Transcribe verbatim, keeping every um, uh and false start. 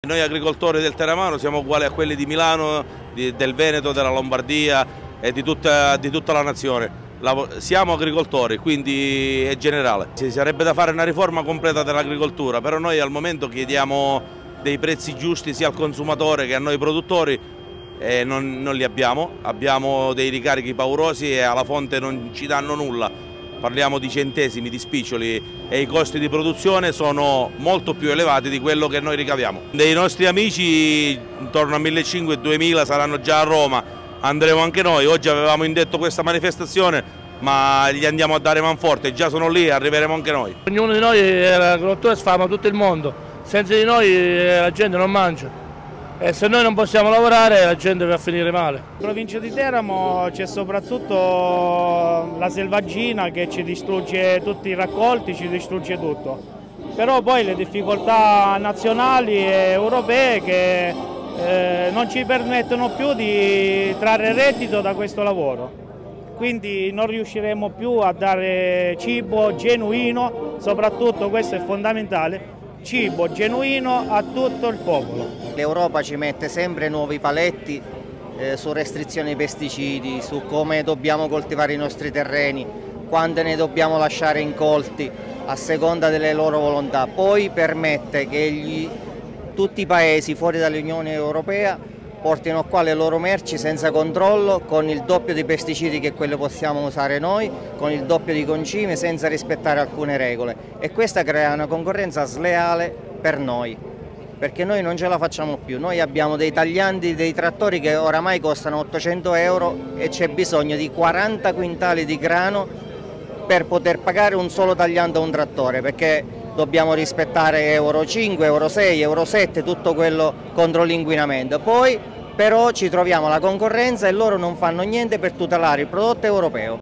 Noi agricoltori del Terramano siamo uguali a quelli di Milano, di, del Veneto, della Lombardia e di tutta, di tutta la nazione. La, siamo agricoltori, quindi è generale. Ci sarebbe da fare una riforma completa dell'agricoltura, però noi al momento chiediamo dei prezzi giusti sia al consumatore che a noi produttori e non, non li abbiamo. Abbiamo dei ricarichi paurosi e alla fonte non ci danno nulla. Parliamo di centesimi, di spiccioli e i costi di produzione sono molto più elevati di quello che noi ricaviamo. Dei nostri amici intorno a millecinquecento duemila saranno già a Roma, andremo anche noi. Oggi avevamo indetto questa manifestazione ma gli andiamo a dare manforte, già sono lì, arriveremo anche noi. Ognuno di noi è l'agricoltore, sfama tutto il mondo, senza di noi la gente non mangia. E se noi non possiamo lavorare la gente va a finire male. In provincia di Teramo c'è soprattutto la selvaggina che ci distrugge tutti i raccolti, ci distrugge tutto. Però poi le difficoltà nazionali e europee che eh, non ci permettono più di trarre reddito da questo lavoro. Quindi non riusciremo più a dare cibo genuino, soprattutto questo è fondamentale, cibo genuino a tutto il popolo. L'Europa ci mette sempre nuovi paletti eh, su restrizioni ai pesticidi, su come dobbiamo coltivare i nostri terreni, quante ne dobbiamo lasciare incolti a seconda delle loro volontà. Poi permette che gli, tutti i paesi fuori dall'Unione Europea portino qua le loro merci senza controllo, con il doppio di pesticidi che quello possiamo usare noi, con il doppio di concime senza rispettare alcune regole, e questa crea una concorrenza sleale per noi, perché noi non ce la facciamo più. Noi abbiamo dei tagliandi, dei trattori che oramai costano ottocento euro e c'è bisogno di quaranta quintali di grano per poter pagare un solo tagliando a un trattore, perché dobbiamo rispettare euro cinque, euro sei, euro sette, tutto quello contro l'inquinamento. Poi però ci troviamo la concorrenza e loro non fanno niente per tutelare il prodotto europeo.